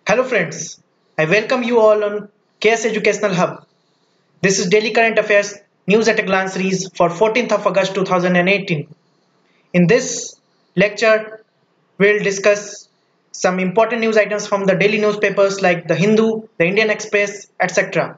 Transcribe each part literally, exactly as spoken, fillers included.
Hello friends, I welcome you all on K S Educational Hub. This is Daily Current Affairs News at a Glance series for fourteenth of August two thousand eighteen. In this lecture, we'll discuss some important news items from the daily newspapers like The Hindu, The Indian Express, et cetera.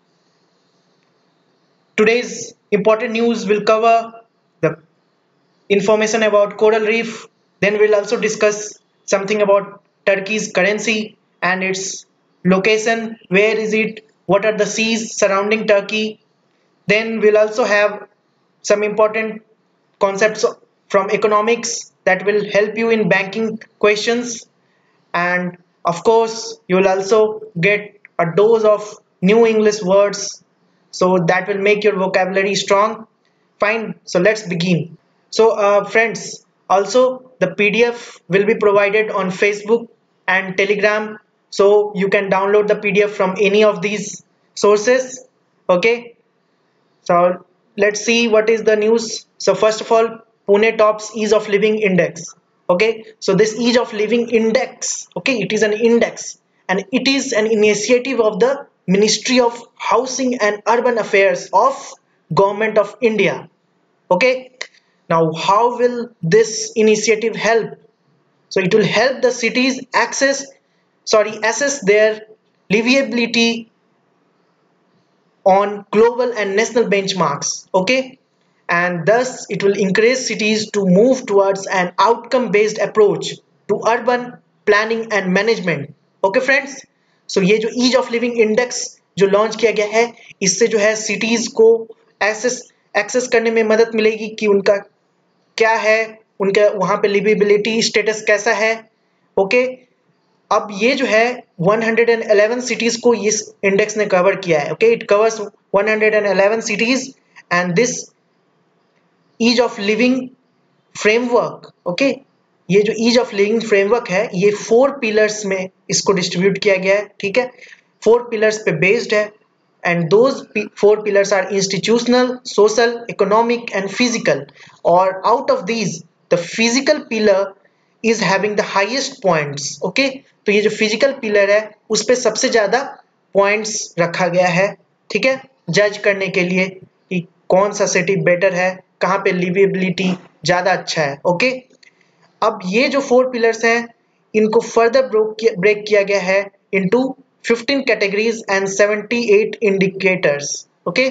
Today's important news will cover the information about coral reef. Then we'll also discuss something about Turkey's currency and its location. Where is it? What are the seas surrounding Turkey? Then we'll also have some important concepts from economics that will help you in banking questions. And of course, you will also get a dose of new English words, so that will make your vocabulary strong. Fine, so let's begin. So uh, friends, also the P D F will be provided on Facebook and Telegram, so you can download the P D F from any of these sources. Okay, so let's see what is the news. So first of all, Pune tops ease of living index. Okay, so this ease of living index, okay, it is an index and it is an initiative of the Ministry of Housing and Urban Affairs of Government of India. Okay, now how will this initiative help? So it will help the cities access sorry assess their livability on global and national benchmarks. Okay, and thus it will encourage cities to move towards an outcome based approach to urban planning and management. Okay friends, so ये जो ease of living index जो launch किया गया है, इससे जो है cities को एक्सेस एक्सेस करने में मदद मिलेगी कि उनका क्या है, उनका वहां पे लिविबिलिटी स्टेटस कैसा है. ओके, अब ये जो है one hundred eleven सिटीज को इस इंडेक्स ने कवर किया है. Okay, it covers one hundred eleven cities and this ease of living framework. Okay, ये जो ईज ऑफ लिविंग फ्रेमवर्क है ये फोर पिलर्स में इसको डिस्ट्रीब्यूट किया गया है. ठीक है, फोर पिलर्स पे बेस्ड है and those four pillars are institutional, social, economic and physical. Or out of these the physical pillar is having the highest points. Okay, तो ये जो physical pillar है उस पे सबसे ज्यादा points रखा गया है. ठीक है, जज करने के लिए कि कौन सा सिटी बेटर है, कहाँ पे लिवेबिलिटी ज्यादा अच्छा है. ओके, अब ये जो फोर पिलर्स हैं इनको फर्दर ब्रेक किया गया है into fifteen categories and seventy-eight indicators. Okay,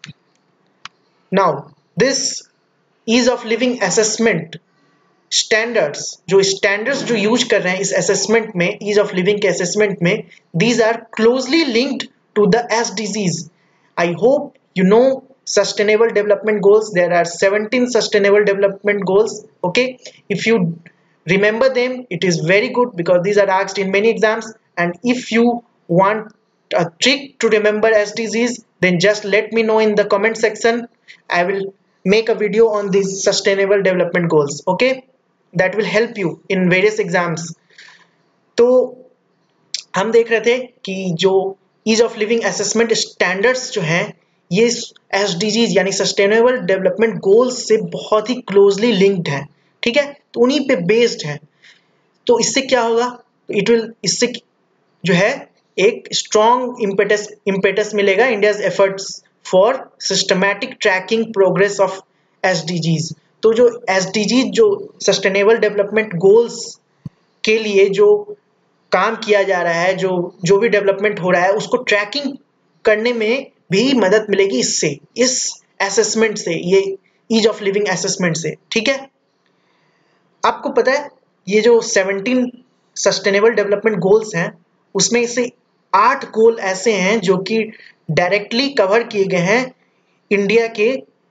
now this ease of living assessment standards, जो standards जो यूज कर रहे हैं इस assessment में, ease of living के assessment में, these are closely linked to the S D Gs. I hope you know sustainable development goals. There are seventeen sustainable development goals. Okay, if you remember them it is very good because these are asked in many exams. And if you want a trick to remember S D Gs, then just let me know in the comment section. I will make a video on these sustainable development goals. Okay, that will help you in various exams. तो हम देख रहे थे कि जो ease of living assessment standards जो हैं ये S D Gs यानी sustainable development goals से बहुत ही closely linked हैं. ठीक है, तो उन्हीं पे based है. तो इससे क्या होगा, it will इससे जो है एक स्ट्रॉन्ग इम्पेटस इम्पेटस मिलेगा India's efforts for systematic tracking progress of SDGs. तो जो एसडीजी जो सस्टेनेबल डेवलपमेंट गोल्स के लिए जो काम किया जा रहा है, जो जो भी डेवलपमेंट हो रहा है उसको ट्रैकिंग करने में भी मदद मिलेगी इससे, इस असेसमेंट से, ये ईज ऑफ लिविंग असेसमेंट से. ठीक है, आपको पता है ये जो सेवनटीन सस्टेनेबल डेवलपमेंट गोल्स हैं उसमें से आठ गोल ऐसे हैं जो कि डायरेक्टली कवर किए गए हैं इंडिया के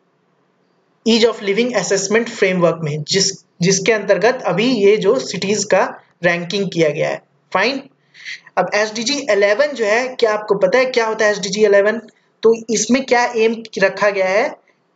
ease of living assessment framework में, जिस जिसके अंतर्गत अभी ये जो सिटीज का रैंकिंग किया गया है. फाइन, अब एसडीजी इलेवन जो है, क्या आपको पता है क्या होता है एसडीजी इलेवन? तो इसमें क्या एम रखा गया है,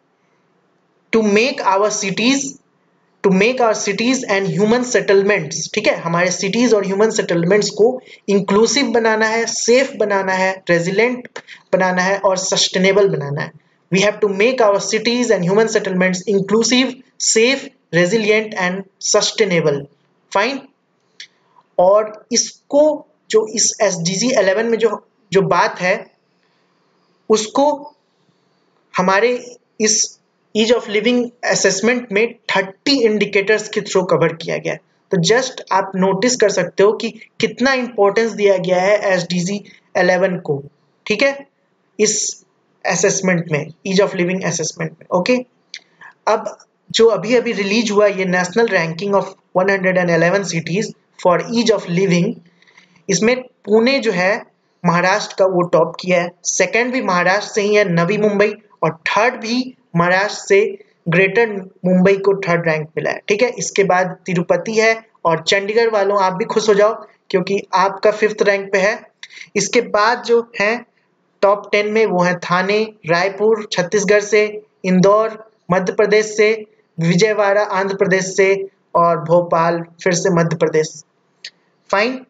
to make our cities to make our cities and human settlements. ठीक है, हमारे सिटीज और ह्यूमन सेटलमेंट्स को इंक्लूसिव बनाना है, सेफ बनाना है, रेजिलेंट बनाना है और सस्टेनेबल बनाना है. We have to make our cities and human settlements inclusive, safe, resilient and sustainable. Fine, और इसको जो इस एस डी जी इलेवन में जो जो बात है उसको हमारे इस ईज ऑफ लिविंग असेसमेंट में थर्टी इंडिकेटर्स के थ्रू कवर किया गया है। तो जस्ट आप नोटिस कर सकते हो कि कितना इंपॉर्टेंस दिया गया है एस डी जी इलेवन को, ठीक है, इस असेसमेंट में, ईज ऑफ लिविंग असेसमेंट में। ओके, अब जो अभी अभी रिलीज हुआ ये national ranking of one hundred eleven cities for ease of living, इसमें पुणे जो है महाराष्ट्र का वो टॉप किया है, सेकंड भी महाराष्ट्र से ही है नवी मुंबई, और थर्ड भी महाराष्ट्र से ग्रेटर मुंबई को थर्ड रैंक मिला है, ठीक है। इसके बाद तिरुपति है, और चंडीगढ़ वालों आप भी खुश हो जाओ क्योंकि आपका फिफ्थ रैंक पे है। इसके बाद जो है टॉप टेन में वो है थाने, रायपुर छत्तीसगढ़ से, इंदौर मध्य प्रदेश से, विजयवाड़ा आंध्र प्रदेश से, और भोपाल फिर से मध्य प्रदेश। फाइन।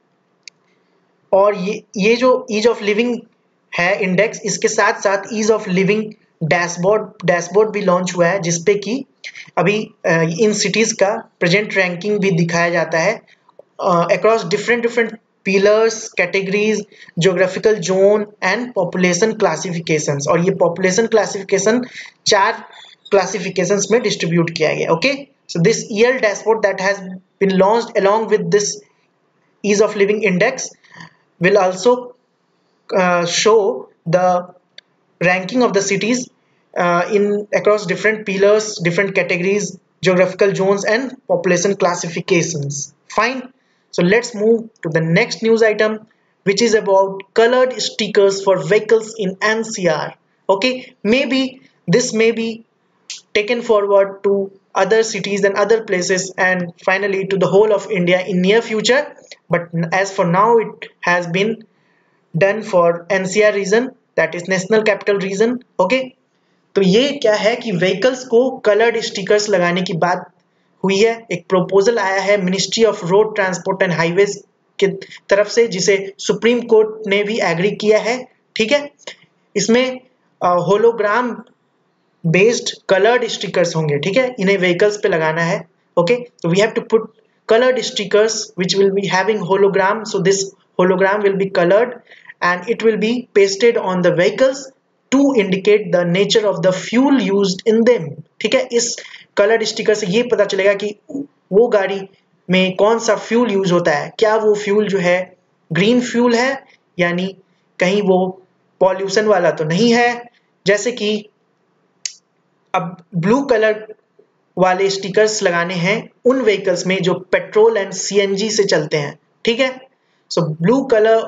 और ये ये जो ईज ऑफ लिविंग है इंडेक्स, इसके साथ साथ ease of living dashboard dashboard भी लॉन्च हुआ है, जिसपे कि अभी इन सिटीज का प्रेजेंट रैंकिंग भी दिखाया जाता है across different different pillars, categories, geographical zone and population classifications. और ये पॉपुलेशन क्लासिफिकेशन चार क्लासिफिकेशंस में डिस्ट्रीब्यूट किया गया। Okay, so this year dashboard that has been launched along with this ease of living index will also uh, show the ranking of the cities uh, in across different pillars, different categories, geographical zones and population classifications. Fine. So let's move to the next news item, which is about colored stickers for vehicles in N C R. Okay, maybe this may be taken forward to other cities and other places and finally to the whole of India in near future, but as for now it has been done for N C R region, that is National Capital Region. Okay, तो ये क्या है कि vehicles को coloured stickers लगाने की बात हुई है। एक प्रोपोजल आया है ministry of road transport and highways की तरफ से, जिसे सुप्रीम कोर्ट ने भी एग्री किया है, ठीक है। इसमें होलोग्राम बेस्ड कलर्ड स्टिकर्स होंगे, ठीक है, इन्हें व्हीकल्स पे लगाना है। Okay, so we have to put colored stickers which will be having hologram, so this hologram will be colored and it will be pasted on the vehicles to indicate the nature of the fuel used in them, ठीक है। इस coloured sticker से ये पता चलेगा कि वो गाड़ी में कौन सा फ्यूल यूज होता है, क्या वो फ्यूल जो है ग्रीन फ्यूल है, यानी कहीं वो पॉल्यूशन वाला तो नहीं है। जैसे कि अब ब्लू कलर वाले स्टिकर्स लगाने हैं उन व्हीकल्स में जो petrol and C N G से चलते हैं, ठीक है। So blue colour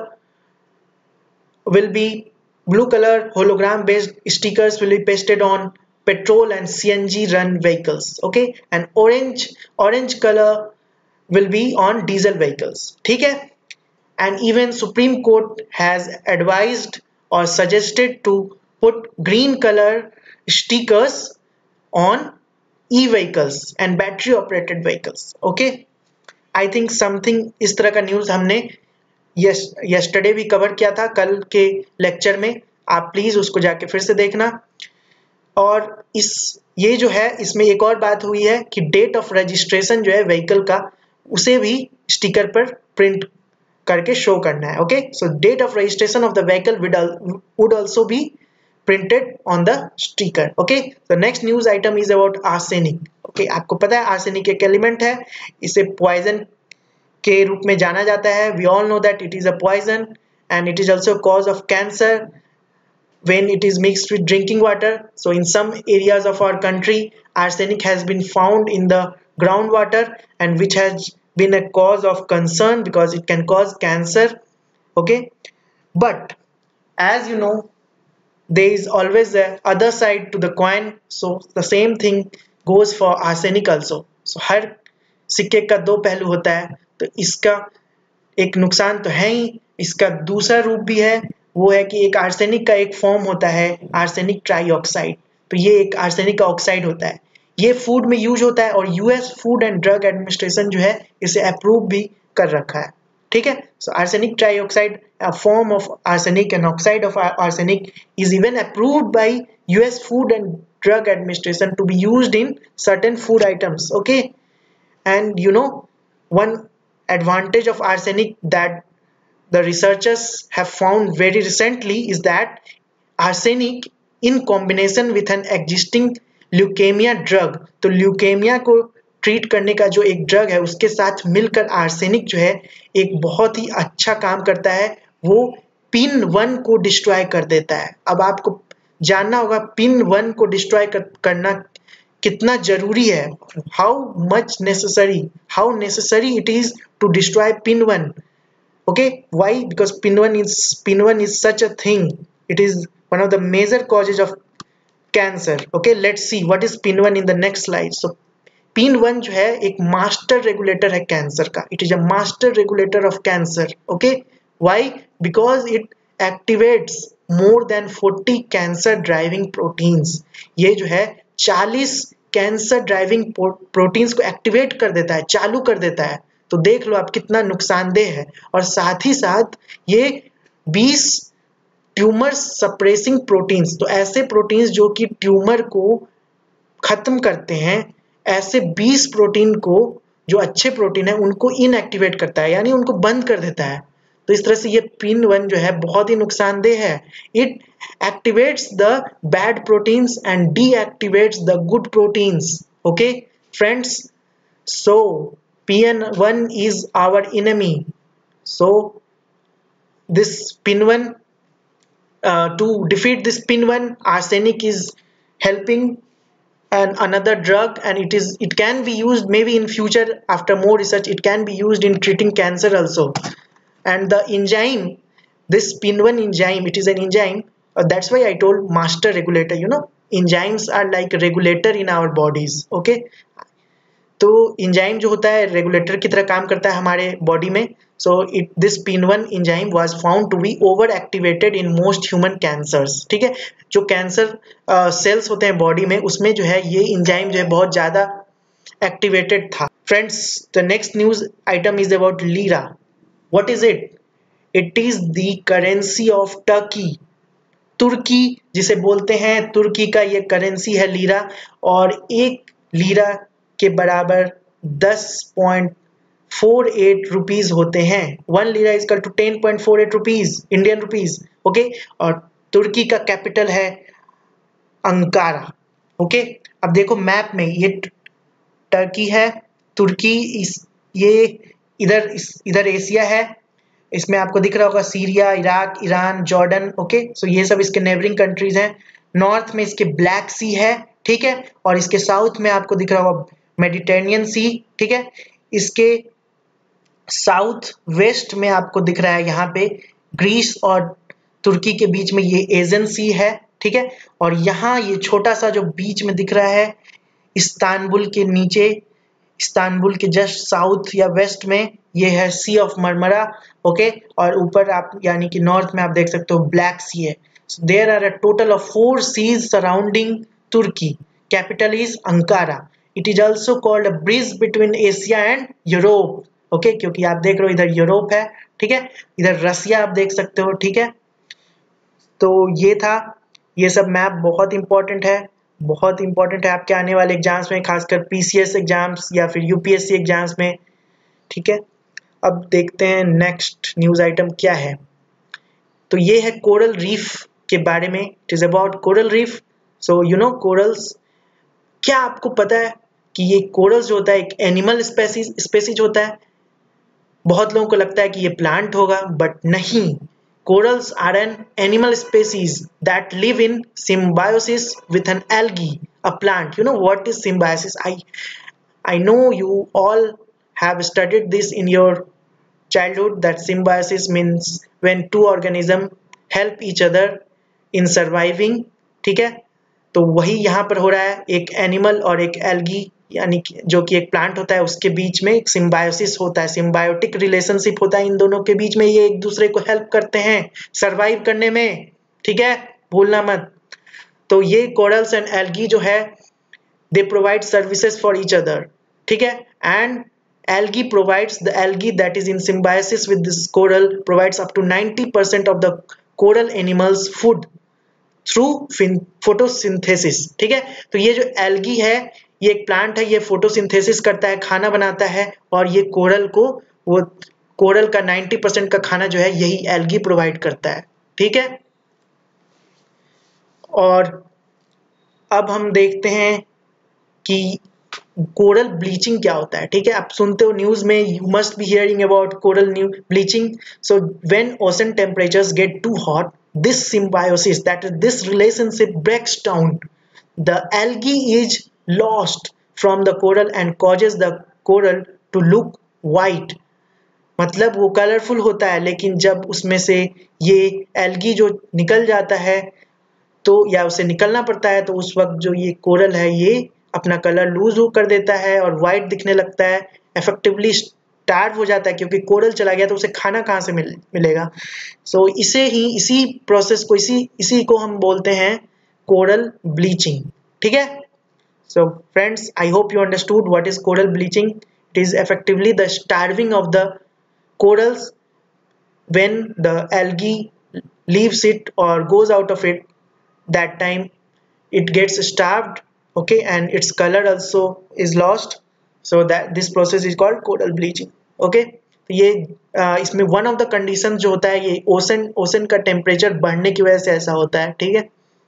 will be blue color hologram based stickers will be pasted on petrol and C N G run vehicles. Okay, and orange orange color will be on diesel vehicles, ठीक है। And even Supreme Court has advised or suggested to put green color stickers on e-vehicles and battery operated vehicles. Okay, I think something इस तरह का news हमने yes yesterday भी cover किया था, कल के लेक्चर में, आप प्लीज उसको जाके फिर से देखना। और इस ये जो है इसमें एक और बात हुई है कि डेट ऑफ रजिस्ट्रेशन जो है व्हीकल का, उसे भी स्टिकर पर प्रिंट करके शो करना है। Okay, so date of registration of the vehicle would also be printed on the sticker. Okay, the next news item is about arsenic. Okay, आपको पता है आर्सेनिक एक एलिमेंट है, इसे पॉइजन के रूप में जाना जाता है। We all know that it is a poison and it is also cause of cancer when it is mixed with drinking water. So in some areas of our country arsenic has been found in the groundwater and which has been a cause of concern because it can cause cancer. Okay, but as you know there is always the other side to the coin, so the same thing goes for arsenic also. So हर सिक्के का दो पहलू होता है, तो इसका एक नुकसान तो है ही, इसका दूसरा रूप भी है, वो है कि एक आर्सेनिक का एक फॉर्म होता है आर्सेनिक ट्राईऑक्साइड। तो ये एक आर्सेनिक का ऑक्साइड होता है, ये फूड में यूज होता है और US food and drug administration जो है इसे अप्रूव भी कर रखा है, ठीक है। So arsenic trioxide, a form of arsenic, an oxide of arsenic is even approved by US food and drug administration to be used in certain food items. Okay, and you know one advantage of arsenic that the researchers have found very recently is that arsenic in combination with an existing leukaemia drug, तो leukaemia को treat करने का जो एक drug है उसके साथ मिलकर आर्सेनिक जो है एक बहुत ही अच्छा काम करता है, वो पिन वन को डिस्ट्रॉय कर देता है। अब आपको जानना होगा पिन वन को डिस्ट्रॉय कर, करना कितना जरूरी है, how much necessary how necessary it is to destroy PIN one. Okay, why? Because pin one is pin one is such a thing. It is one of the major causes of cancer. Okay, let's see what is pin one in the next slide. So pin one जो है एक master regulator है cancer का. It is a master regulator of cancer. Okay, why? Because it activates more than forty cancer driving proteins. ये जो है चालीस cancer driving proteins को एक्टिवेट कर देता है, चालू कर देता है। तो देख लो आप कितना नुकसानदेह है। और साथ ही साथ ये बीस ट्यूमर सप्रेसिंग प्रोटीन्स, तो ऐसे प्रोटीन्स जो कि ट्यूमर को खत्म करते हैं, ऐसे बीस प्रोटीन को जो अच्छे प्रोटीन है उनको इनएक्टिवेट करता है, यानी उनको बंद कर देता है। तो इस तरह से ये पिन वन जो है बहुत ही नुकसानदेह है। It activates the bad proteins and deactivates the good proteins. Okay friends, so P N one is our enemy. So this pin one, uh, to defeat this pin one, arsenic is helping and another drug, and it is it can be used maybe in future after more research. It can be used in treating cancer also. And the enzyme, this pin one enzyme, it is an enzyme. Uh, that's why I told master regulator. You know, enzymes are like regulator in our bodies. Okay. तो enzyme जो होता है regulator की तरह काम करता है हमारे बॉडी में। So it this PIN one enzyme was found to be over activated in most human cancers. ठीक है, जो कैंसर सेल्स होते हैं बॉडी में उसमें जो है ये इंजाइम जो है बहुत ज़्यादा एक्टिवेटेड था। Friends, the next news item is about lira. What is it? It is the currency of Turkey. Turkey जिसे बोलते हैं, तुर्की का ये करेंसी है लीरा, और एक लीरा के बराबर दस पॉइंट फोर एट रुपीज होते हैं। One lira is equal to ten point four eight rupees Indian rupees. Okay, और तुर्की का कैपिटल है अंकारा। ओके, अब देखो मैप में ये टर्की है, तुर्की इस ये इधर इस इधर एशिया है, इसमें आपको दिख रहा होगा Syria, Iraq, Iran, Jordan. Okay, so ये सब इसके नेबरिंग कंट्रीज हैं। नॉर्थ में इसके ब्लैक सी है, ठीक है, और इसके साउथ में आपको दिख रहा होगा मेडिटेरेनियन सी। ठीक है, इसके साउथ वेस्ट में आपको दिख रहा है यहाँ पे ग्रीस और तुर्की के बीच में ये एजियन सी है। ठीक है, और यहाँ ये छोटा सा जो बीच में दिख रहा है इस्तांबुल के नीचे, इस्तांबुल के जस्ट साउथ या वेस्ट में ये है सी ऑफ मरमरा। ओके, और ऊपर आप यानी कि नॉर्थ में आप देख सकते हो ब्लैक सी है। There are a total of four seas surrounding Turkey. Capital is Ankara. It is also called a bridge between Asia and Europe. Okay, क्योंकि आप देख रहे हो इधर यूरोप है, ठीक है, इधर रसिया आप देख सकते हो। ठीक है, तो ये था, ये सब मैप बहुत इंपॉर्टेंट है, बहुत इंपॉर्टेंट है आपके आने वाले एग्जाम्स में, खासकर पीसीएस एग्जाम्स या फिर यूपीएससी एग्जाम्स में। ठीक है, अब देखते हैं नेक्स्ट न्यूज आइटम क्या है। तो ये है कोरल रीफ के बारे में। It is about coral reef. So you know corals, क्या आपको पता है कि ये कोरल्स जो होता है एक एनिमल स्पेसीज स्पेसीज होता है? बहुत लोगों को लगता है कि ये प्लांट होगा, बट नहीं। Corals are an animal species that live in symbiosis with an algae, a plant. You know what is symbiosis? I I know you all have studied this in your childhood, that symbiosis means when two organisms help each other in surviving। ठीक है, तो वही यहाँ पर हो रहा है, एक एनिमल और एक एल्गी यानी जो कि एक प्लांट होता है उसके बीच में एक सिम्बायोसिस होता है, सिम्बायोटिक रिलेशनशिप होता है इन दोनों के बीच में। ये एक दूसरे को हेल्प करते हैं सरवाइव करने में। ठीक है, भूलना मत। तो ये कोरल्स एंड एल्गी जो है they provide services for each other. ठीक है, and algae provides the algae that is in symbiosis with this coral provides up to ninety percent of the coral animals food through photosynthesis। ठीक है, तो ये जो algae है ये एक प्लांट है, ये फोटोसिंथेसिस करता है, खाना बनाता है, और ये कोरल को वो कोरल का नाइंटी परसेंट का खाना जो है यही एल्गी प्रोवाइड करता है, ठीक है। और अब हम देखते हैं कि कोरल ब्लीचिंग क्या होता है, ठीक है। आप सुनते हो न्यूज में, you must be hearing about coral new bleaching. So when ocean temperatures get too hot, this symbiosis, that is this relationship, breaks down. The algae is lost from the coral and causes the coral to look white. मतलब वो colourful होता है, लेकिन जब उसमें से ये algae जो निकल जाता है तो या उसे निकलना पड़ता है, तो उस वक्त जो ये कोरल है ये अपना कलर लूज कर देता है और वाइट दिखने लगता है, इफेक्टिवली स्टार्व हो जाता है, क्योंकि कोरल चला गया तो उसे खाना कहाँ से मिल, मिलेगा। सो so, इसे ही इसी प्रोसेस को इसी इसी को हम बोलते हैं कोरल ब्लीचिंग, ठीक है। So friends, I hope you understood what is coral bleaching. It is effectively the starving of the corals when the algae leaves it or goes out of it. That time it gets starved, okay, and its color also is lost. So that this process is called coral bleaching, okay। तो ये आ, इसमें one of the condition जो होता है ये ocean ocean का temperature बढ़ने की वजह से ऐसा होता है, ठीक है।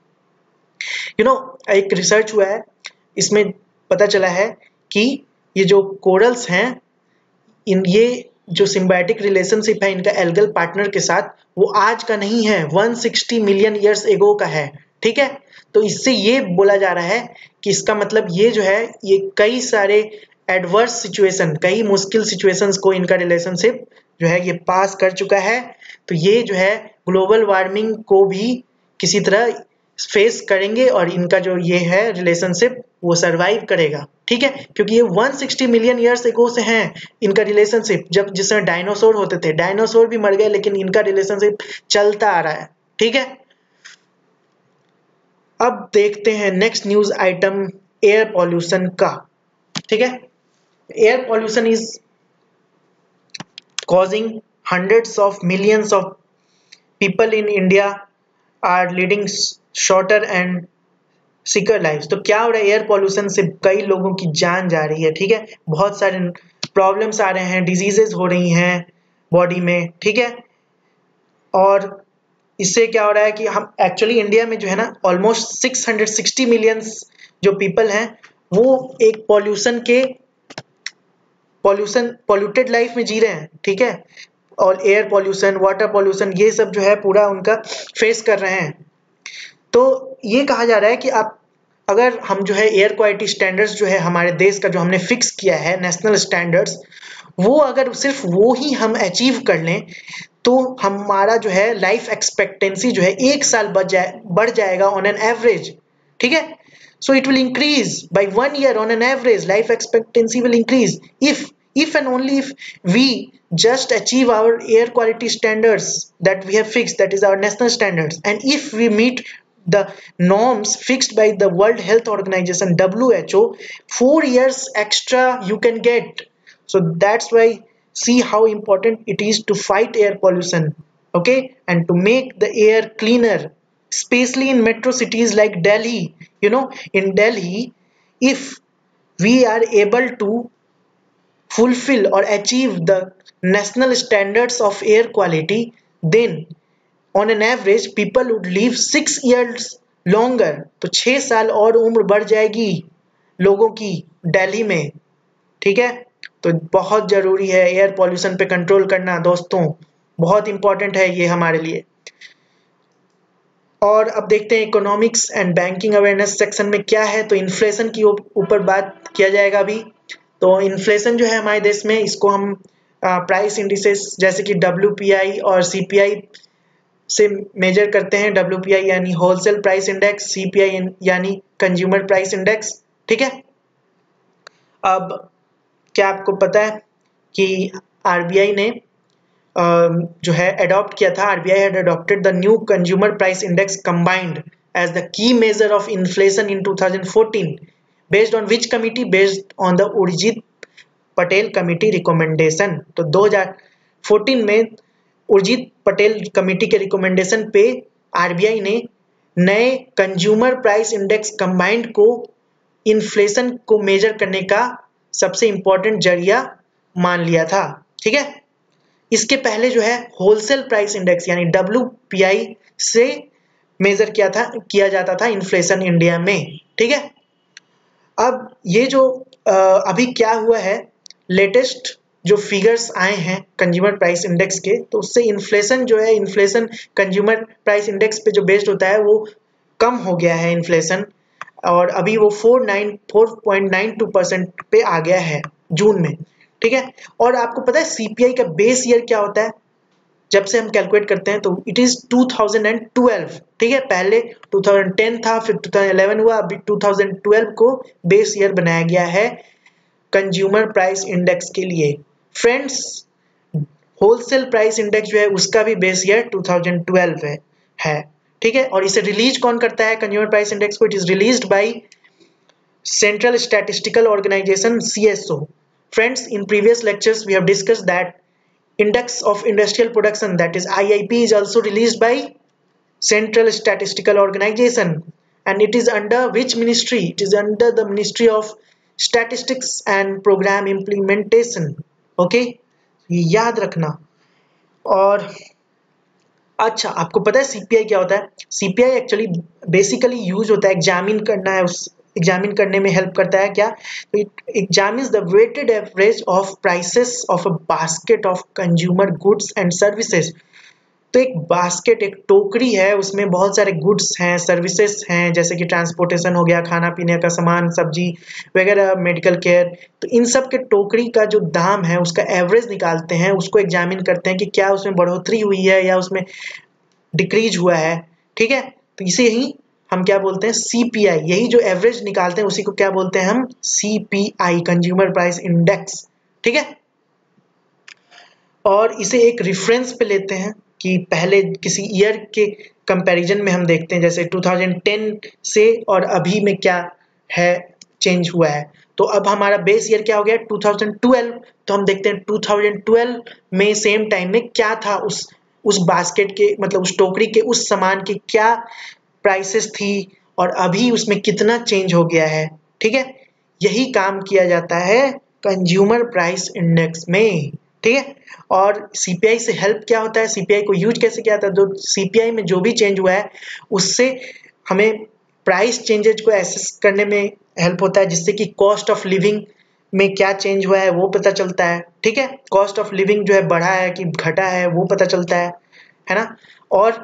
यू नो एक रिसर्च हुआ है, इसमें पता चला है कि ये जो कोरल्स हैं, इन ये जो सिम्बायोटिक रिलेशनशिप है इनका एल्गल पार्टनर के साथ, वो आज का नहीं है, one sixty million years ago का है, ठीक है। तो इससे ये बोला जा रहा है कि इसका मतलब ये जो है ये कई सारे एडवर्स सिचुएशन, कई मुश्किल सिचुएशंस को इनका रिलेशनशिप जो है ये पास कर चुका है। तो ये जो है ग्लोबल वार्मिंग को भी किसी तरह फेस करेंगे और इनका जो ये है रिलेशनशिप वो सरवाइव करेगा, ठीक है। क्योंकि ये one sixty million years ago से हैं इनका रिलेशनशिप, जब जिस समय डायनासोर होते थे, डायनासोर भी मर गए लेकिन इनका रिलेशनशिप चलता आ रहा है, ठीक है। अब देखते हैं next news item air pollution का, ठीक है। Air pollution is causing hundreds of millions of people in India are leading shorter and sicker life. तो क्या हो रहा है, एयर पॉल्यूशन से कई लोगों की जान जा रही है, ठीक है। बहुत सारे प्रॉब्लम्स आ रहे हैं, डिजीजेस हो रही हैं बॉडी में, ठीक है। और इससे क्या हो रहा है कि हम एक्चुअली इंडिया में जो है ना almost six hundred sixty millions जो पीपल हैं वो एक पॉल्यूशन के पॉल्यूशन पॉल्यूटेड लाइफ में जी रहे हैं, ठीक है। और एयर पॉल्यूशन, वाटर पॉल्यूशन, ये सब जो है पूरा उनका फेस कर रहे हैं। तो ये कहा जा रहा है कि आप अगर हम जो है एयर क्वालिटी स्टैंडर्ड्स जो है हमारे देश का जो हमने फिक्स किया है नेशनल स्टैंडर्ड्स, वो अगर सिर्फ वो ही हम अचीव कर लें तो हमारा जो है लाइफ एक्सपेक्टेंसी जो है एक साल बढ़ जाए बढ़ जाएगा ऑन एन एवरेज, ठीक है। So it will increase by one year on an average, life expectancy will increase if if and only if we just achieve our air quality standards that we have fixed, that is our national standards, and if we meet the norms fixed by the World Health Organization W H O, four years extra you can get. So that's why see how important it is to fight air pollution, okay, and to make the air cleaner, especially in metro cities like Delhi. You know, in Delhi, if we are able to fulfill or achieve the national standards of air quality, then on an average people would live six years longer. तो छह साल और उम्र बढ़ जाएगी लोगों की दिल्ली में, ठीक है। तो बहुत जरूरी है एयर पॉल्यूशन पे कंट्रोल करना दोस्तों, बहुत इंपॉर्टेंट है ये हमारे लिए। और अब देखते हैं economics and banking awareness section में क्या है। तो इन्फ्लेशन की ऊपर बात किया जाएगा अभी। तो इन्फ्लेशन जो है हमारे देश में, इसको हम प्राइस इंडिसेस जैसे कि डब्ल्यू पी आई और सी पी आई से मेजर करते हैं। डब्ल्यू पी आई यानी wholesale price index, C P I यानी कंज्यूमर प्राइस इंडेक्स, ठीक है। अब क्या आपको पता है कि आर बी आई ने जो है अडॉप्ट किया था, R B I had adopted the new consumer price index combined as the key measure of inflation in two thousand fourteen, based on which committee? Based on the Urjit Patel committee recommendation. तो दो हज़ार चौदह में Urjit Patel committee के recommendation पे R B I ने नए consumer price index combined को इन्फ्लेशन को मेजर करने का सबसे इंपॉर्टेंट जरिया मान लिया था, ठीक है। इसके पहले जो है होलसेल प्राइस इंडेक्स यानी डब्ल्यू पी आई से मेजर किया था किया जाता था इन्फ्लेशन इंडिया में, ठीक है। अब ये जो आ, अभी क्या हुआ है, लेटेस्ट जो फिगर्स आए हैं कंज्यूमर प्राइस इंडेक्स के, तो उससे इन्फ्लेशन जो है, इन्फ्लेशन कंज्यूमर प्राइस इंडेक्स पे जो बेस्ड होता है वो कम हो गया है इन्फ्लेशन, और अभी वो four point nine two percent पे आ गया है जून में, ठीक है। और आपको पता है सीपीआई का बेस ईयर क्या होता है जब से हम कैलकुलेट करते हैं, तो it is two thousand twelve, ठीक है। पहले टू थाउजेंड टेन था, फिर टू थाउजेंड इलेवन हुआ, अभी टू थाउजेंड ट्वेल्व को बेस ईयर बनाया गया है कंज्यूमर प्राइस इंडेक्स के लिए। फ्रेंड्स, होलसेल प्राइस इंडेक्स जो है उसका भी base year two thousand twelve है, है ठीक है। और इसे रिलीज कौन करता है कंज्यूमर प्राइस इंडेक्स को? It is released by central statistical organisation C S O. Friends, in previous lectures we have discussed that Index of Industrial Production, that is I I P, is also released by Central Statistical Organization, and it is under which ministry? It is under the Ministry of Statistics and Program Implementation. Okay, ये याद रखना। और अच्छा, आपको पता है CPI क्या होता है? सीपीआई एक्चुअली बेसिकली यूज होता है एग्जामिन करना है, उस एग्जामिन करने में हेल्प करता है क्या? तो it examines the weighted average of prices of a basket of consumer goods and services. तो एक बास्केट, एक टोकरी है, उसमें बहुत सारे गुड्स हैं, सर्विसेज हैं, जैसे कि ट्रांसपोर्टेशन हो गया, खाना पीने का सामान, सब्जी वगैरह, मेडिकल केयर। तो इन सब के टोकरी का जो दाम है उसका एवरेज निकालते हैं, उसको एग्जामिन करते हैं कि क्या उसमें बढ़ोतरी हुई है या उसमें डिक्रीज हुआ है, ठीक है। तो इसे ही हम क्या बोलते हैं? सीपीआई। यही जो एवरेज निकालते हैं उसी को क्या बोलते हैं हम? सीपीआई, कंज्यूमर प्राइस इंडेक्स, ठीक है। और इसे एक रेफरेंस पे लेते हैं कि पहले किसी ईयर के कंपैरिजन में हम देखते हैं, जैसे टू थाउजेंड टेन से और अभी में क्या है, चेंज हुआ है। तो अब हमारा बेस ईयर क्या हो गया? Two thousand twelve. तो हम देखते हैं टू थाउजेंड ट्वेल्व में सेम टाइम में क्या था, उस उस बास्केट के, मतलब उस टोकरी के, उस सामान की क्या प्राइसेस थी, और अभी उसमें कितना चेंज हो गया है, ठीक है। यही काम किया जाता है कंज्यूमर प्राइस इंडेक्स में, ठीक है। और सीपीआई से हेल्प क्या होता है, सीपीआई को यूज कैसे किया जाता है? तो सीपीआई में जो भी चेंज हुआ है उससे हमें प्राइस चेंजेज को एसेस करने में हेल्प होता है, जिससे कि कॉस्ट ऑफ लिविंग में क्या चेंज हुआ है वो पता चलता है, ठीक है। कॉस्ट ऑफ लिविंग जो है बढ़ा है कि घटा है वो पता चलता है, है ना। और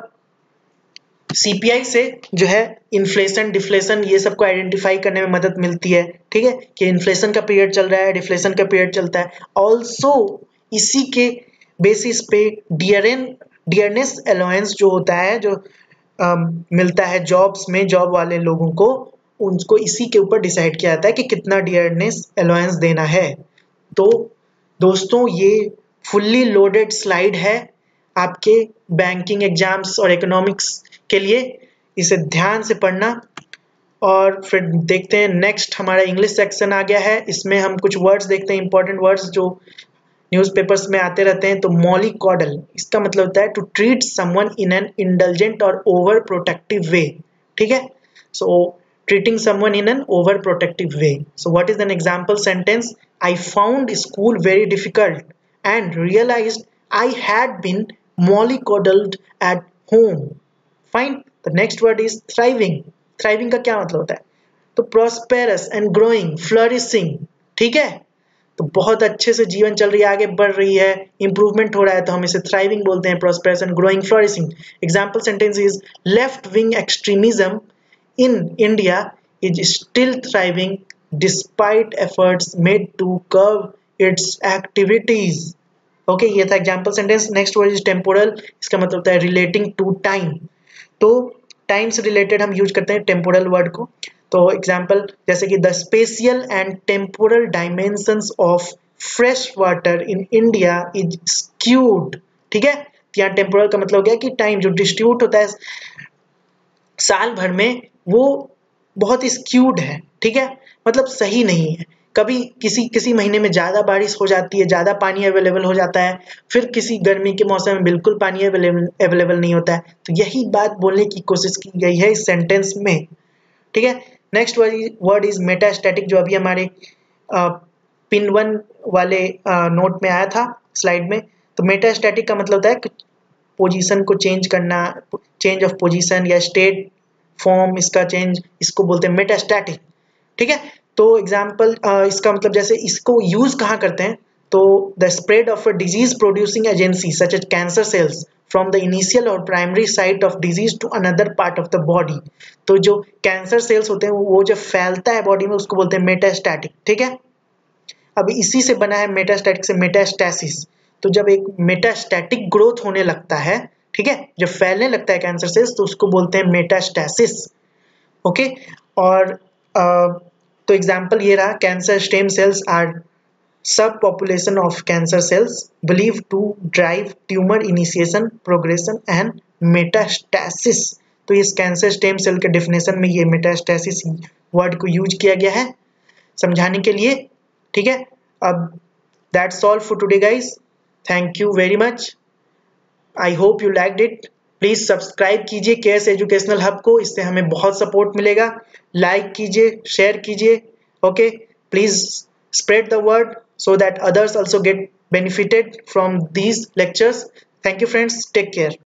सीपीआई से जो है इन्फ्लेशन, डिफ्लेशन, ये सबको आइडेंटिफाई करने में मदद मिलती है, ठीक है, कि इन्फ्लेशन का पीरियड चल रहा है, डिफ्लेशन का पीरियड चलता है। ऑल्सो इसी के बेसिस पे डियरन डियरनेस अलाउंस जो होता है, जो आ, मिलता है जॉब्स में, जॉब वाले लोगों को, उनको इसी के ऊपर डिसाइड किया जाता है कि कितना डियरनेस अलाउंस देना है। तो दोस्तों, ये फुल्ली लोडेड स्लाइड है आपके बैंकिंग एग्जाम्स और इकोनॉमिक्स के लिए, इसे ध्यान से पढ़ना। और फिर देखते हैं नेक्स्ट, हमारा इंग्लिश सेक्शन आ गया है। इसमें हम कुछ वर्ड्स देखते हैं, इंपॉर्टेंट वर्ड्स जो न्यूज़पेपर्स में आते रहते हैं। तो मॉलिकॉडल, इसका मतलब होता है to treat someone in an indulgent और ओवर प्रोटेक्टिव वे, ठीक है। So treating someone in an over protective way. So what is an example sentence? I found school very difficult and realised I had been mollycoddled at home. Fine. The next word is thriving. Thriving का क्या मतलब होता है? तो prosperous and growing, flourishing, ठीक है। तो बहुत अच्छे से जीवन चल रही है, आगे बढ़ रही है, इंप्रूवमेंट हो रहा है, तो हम इसे thriving बोलते हैं, prosperous and growing, flourishing. Example sentence is left wing extremism in India is still thriving despite efforts made to curb its activities. Okay okay, ये था example sentence. Next word is temporal, इसका मतलब होता है relating to time. तो time से related हम use करते हैं टेम्पोरल वर्ड को। तो एग्जाम्पल जैसे कि the spatial and temporal dimensions of fresh water in India is skewed, ठीक है। यहाँ टेम्पोरल का मतलब हो गया कि टाइम जो डिस्ट्रीब्यूट होता है साल भर में, वो बहुत ही स्क्यूड है, ठीक है, मतलब सही नहीं है। कभी किसी किसी महीने में ज़्यादा बारिश हो जाती है, ज़्यादा पानी अवेलेबल हो जाता है, फिर किसी गर्मी के मौसम में बिल्कुल पानी अवेलेबल अवेलेबल नहीं होता है। तो यही बात बोलने की कोशिश की गई है इस सेंटेंस में, ठीक है। नेक्स्ट वर्ड इज मेटास्टैटिक, जो अभी हमारे पिन वन वाले नोट में आया था, स्लाइड में। तो मेटास्टैटिक का मतलब होता है पोजीशन को चेंज करना, चेंज ऑफ पोजीशन या स्टेट फॉर्म इसका चेंज, इसको बोलते हैं मेटास्टैटिक। ठीक है, तो एग्जांपल इसका मतलब जैसे इसको यूज कहाँ करते हैं, तो the spread of a disease producing agency such as cancer cells from the initial और primary site of disease to another part of the body. तो जो कैंसर सेल्स होते हैं वो जब फैलता है बॉडी में उसको बोलते हैं मेटास्टैटिक। ठीक है, अब इसी से बना है मेटास्टैटिक से मेटास्टैसिस। तो जब एक मेटास्टैटिक ग्रोथ होने लगता है, ठीक है, जब फैलने लगता है कैंसर सेल्स तो उसको बोलते हैं मेटास्टैसिस। ओके, और आ, तो एग्जांपल ये रहा, cancer stem cells are sub population of cancer cells believe to drive tumour initiation, progression and metastasis. तो इस कैंसर स्टेम सेल के डेफिनेशन में ये मेटास्टैसिस वर्ड को यूज किया गया है समझाने के लिए। ठीक है, अब that's all for today guys, thank you very much, I hope you liked it. Please subscribe कीजिए केएस एजुकेशनल हब को, इससे हमें बहुत सपोर्ट मिलेगा। लाइक कीजिए, शेयर कीजिए। Okay, please spread the word so that others also get benefited from these lectures. Thank you friends, take care.